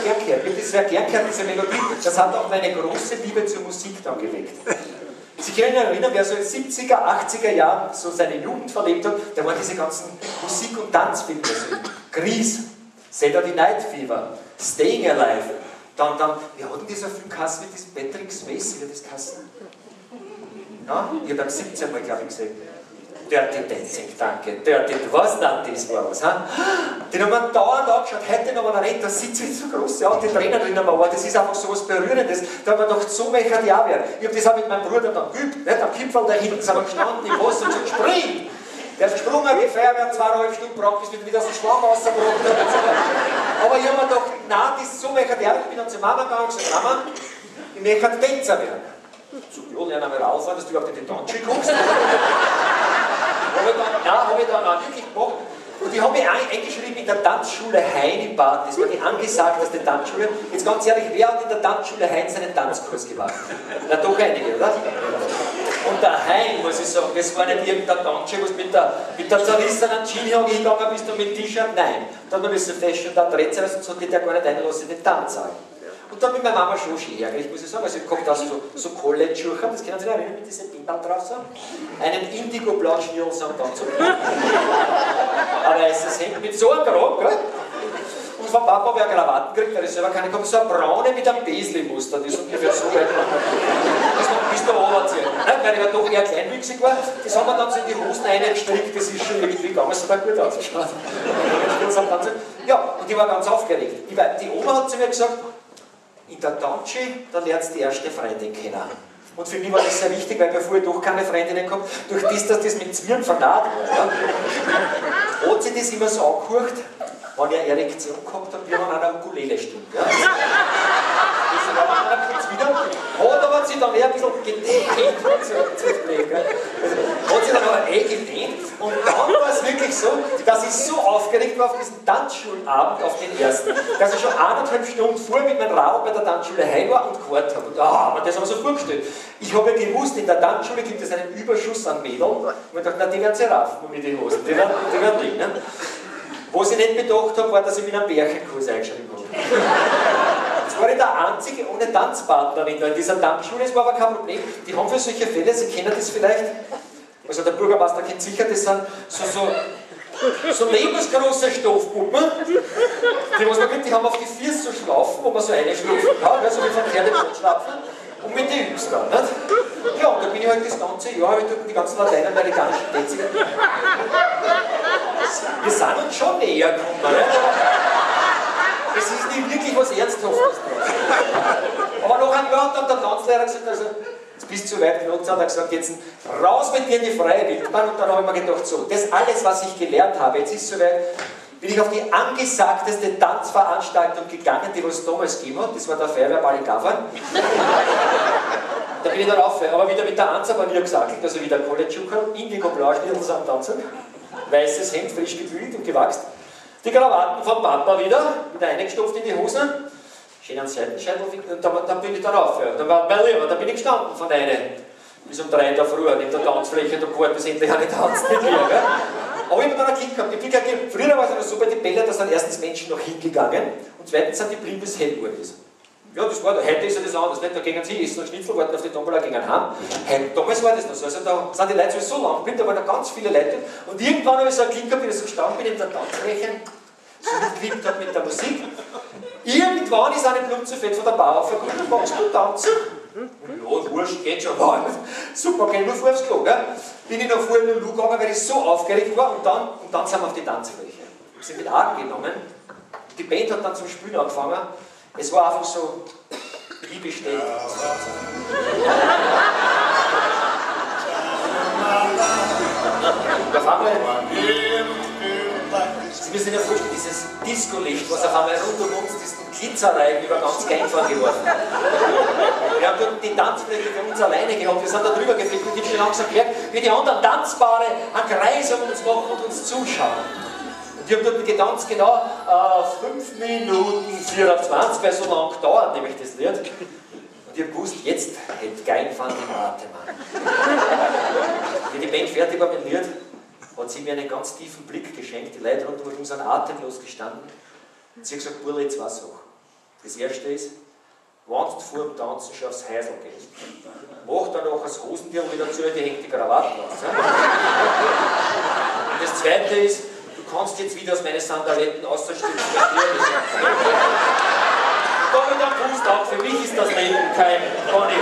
gern gehört. Ich habe das sehr gern gehört, diese Melodie. Das hat auch meine große Liebe zur Musik dann geweckt. Sie können sich erinnern, wer so in den 70er, 80er Jahren so seine Jugend verlebt hat, da waren diese ganzen Musik- und Tanzfilme. So. Grease, Saturday Night Fever, Staying Alive. Dann, wir hatten dieser Film geheißen mit diesem Patrick Swayze, wie das geheißen? Ja, ich habe 17 Mal, glaube ich, gesehen. Dirty Dancing, danke. Dirty, was dann das war was, ha? Den haben wir dauernd angeschaut, heute noch mal reden, da sitzt jetzt so große alte Tränen drin am Ohr, das ist einfach so was Berührendes. Da haben wir gedacht, so möchte ich auch werden. Ich habe das auch mit meinem Bruder dann geübt, nicht? Am Gipfel da hinten sind wir gestanden im Wasser und gesagt, spring! Der ist gesprungen, die Feuerwehr 2,5 Stunden gebraucht, bis wir wieder aus dem Schwamm rausgebracht haben. Aber ich habe mir gedacht, nein, das ist so möchte ich auch. Ich bin dann zur Mama gegangen und gesagt, Mama, ich möchte Tänzer werden. So, ja, lerne einmal rausfahren, dass du überhaupt in die Tanzschule kommst. Habe ich dann auch wirklich gemacht. Und ich habe mich eingeschrieben in der Tanzschule Hain in Baden. Das war die angesagteste Tanzschule. Jetzt ganz ehrlich, wer hat in der Tanzschule Hain seinen Tanzkurs gemacht? Na doch einige, oder? Und der Hain, muss ich sagen, das war nicht irgendein Tanzschule, wo du mit der zerrissenen Jeanshose hingegangen bist und mit T-Shirt. Nein. Da hat man müssen feststellen, da dreht sich und so hat die der gar nicht einlassen in den Tanzsaal. Und dann mit meiner Mama schon ärgerlich, muss ich sagen. Also ich komme aus so College-Schuhe, das können Sie sich erinnern, mit diesen Bindern drauf so. Einen indigo-blauen Schnürlsam dazu. Ein weißes Hemd mit so einem Kragen, gell? Und von Papa habe ich eine Krawatten gekriegt, weil ich selber keine gehabt, so eine braune mit einem Paisley-Muster, die ist ungefähr so weit lang. Das war bis der Oberziehen. Weil ich ja doch eher kleinwüchsig war, das haben wir dann so in die Hosen reingestrickt, das ist schon irgendwie gegangen, es hat auch gut ausgeschaut. Ja, und ich war ganz aufgeregt. Die Oma hat zu mir gesagt, in der Tanzschule, da lernst du die erste Freundin kennen. Und für mich war das sehr wichtig, weil bevor ich doch keine Freundinnen gehabt, durch das, dass das mit Zwirn vernarrt war, ja, hat sich das immer so angehört, wenn ich eine Erektion gehabt habe, wie man an einer Ukulele stimmt. Ja. Das war dann kurz wieder, hat aber sich dann eher ein bisschen gedehnt, hat sich dann aber gedehnt. Und dann war es wirklich so, dass ich so aufgeregt war auf diesen Tanzschulabend, auf den ersten, dass ich schon 1,5 Stunden vor mit meinem Rad bei der Tanzschule heim war und gehört habe. Und das haben wir so vorgestellt. Ich habe ja gewusst, in der Tanzschule gibt es einen Überschuss an Mädeln. Und ich dachte, na, die werden sie raffen mit den Hosen, die werden liegen. Ne? Was ich nicht bedacht habe, war, dass ich mit einem Bärchenkurs eingeschrieben habe. Jetzt war ich der Einzige ohne Tanzpartnerin in dieser Tanzschule, das war aber kein Problem. Die haben für solche Fälle, Sie kennen das vielleicht, also der Bürgermeister kennt sicher, das sind so lebensgroße Stoffpuppen, die haben auf die Füße so Schlaufen, wo man so reinschlupfen kann, so wie von Pferdebrotschlapfen, und mit den Hübs dann. Nicht? Ja, und da bin ich halt das ganze Jahr, habe ich dort die ganzen lateinamerikanischen Tänze. Wir sind uns schon näher gekommen, nicht? Es ist nicht wirklich was Ernsthaftes drauf. Aber nach einem Jahr hat dann der Tanzlehrer gesagt, also, jetzt bist du zu weit genug, hat er gesagt, jetzt raus mit dir in die freie Wildbahn. Und dann habe ich mir gedacht, so, das alles, was ich gelernt habe, jetzt ist es soweit, bin ich auf die angesagteste Tanzveranstaltung gegangen, die es damals gegeben hat, das war der Feuerwehrball in Gaffern. Da bin ich dann auf, aber wieder mit der Anzerpanier gesackelt, also wieder College-Schuhe, indigo-blau, Schnitzel am Tanzen, weißes Hemd, frisch gebügelt und gewachst. Die Krawatten vom Papa wieder eingestopft in die Hosen, schön an Seitenscheitel, und dann bin ich dann auf. Ja. Da bin ich gestanden von einer bis um 3 in der Früh neben der Tanzfläche, da gewartet, bis endlich eine tanzt mit mir. Gell? Aber ich habe dann einen Klick gehabt. Früher war es also so bei den Bällen, da sind erstens Menschen noch hingegangen und zweitens sind die blieben, bis hell geworden ist. Ja, das war da. Heute ist ja das anders. Nicht? Da gingen sie essen und Schnitzel, warten auf die Tombola, gingen heim. Damals war das noch so. Also da sind die Leute so lang geblieben, da waren da ganz viele Leute. Und irgendwann habe ich so einen Klick gehabt, wie ich so gestanden bin in der Tanzfläche, so geklippt hat mit der Musik. Irgendwann ist eine Blumzefett von der Bauer verkommen, magst du tanzen? Ja, wurscht, geht schon. Oh, super, geh nur vor aufs Klo. Gell? Bin ich noch vor in den Lu gegangen, weil ich so aufgeregt war und dann sind wir auf die Tanzfläche. Wir sind mit Argen genommen. Die Band hat dann zum Spielen angefangen. Es war einfach so, wie bestellt. Und auf einmal, Sie müssen sich ja vorstellen, dieses Disco-Licht, was auf einmal rund um uns diesen Glitzerreigen über ganz Genfer geworfen hat. Wir haben dort die Tanzfläche für uns alleine gehabt, wir sind da drüber geflickt und ich habe schon langsam gemerkt, wie die anderen Tanzpaare einen Kreis um uns machen und uns zuschauen. Und ich habe dort getanzt genau 5 Minuten 24, weil so lang dauert nämlich das Lied. Und ich habe gewusst, jetzt hält Geinfand im Atem an. Wie die Band fertig war mit dem Lied, hat sie mir einen ganz tiefen Blick geschenkt, die Leute rund um uns sind atemlos gestanden. Und sie hat gesagt, Burli, jetzt war's auch. Das erste ist, wenn du vor dem Tanzen schon aufs Häusl gehst, mach dann auch das Hosentier wieder zu, die hängt die Krawatten aus. Und das zweite ist, du kannst jetzt wieder aus meinen Sandaletten ausstützen. Da mit einem Fuß ab, für mich ist das Leben kein